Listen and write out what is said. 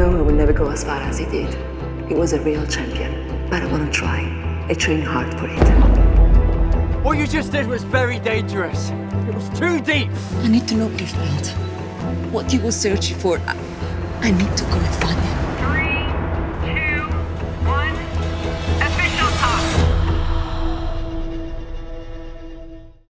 know I will never go as far as he did. He was a real champion, but I want to try. I trained hard for it. What you just did was very dangerous. It was too deep. I need to know what he felt, what he was searching for. I need to go and find him.